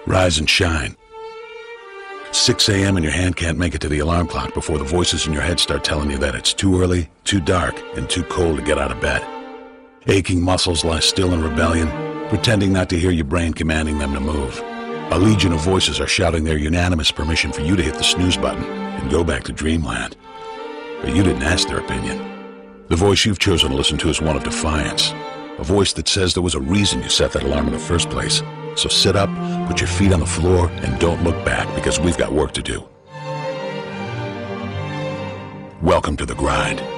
Rise and shine. 6 a.m. and your hand can't make it to the alarm clock before the voices in your head start telling you that it's too early, too dark, and too cold to get out of bed. Aching muscles lie still in rebellion, pretending not to hear your brain commanding them to move. A legion of voices are shouting their unanimous permission for you to hit the snooze button and go back to dreamland. But you didn't ask their opinion. The voice you've chosen to listen to is one of defiance. A voice that says there was a reason you set that alarm in the first place. So sit up, put your feet on the floor, and don't look back, because we've got work to do. Welcome to the grind.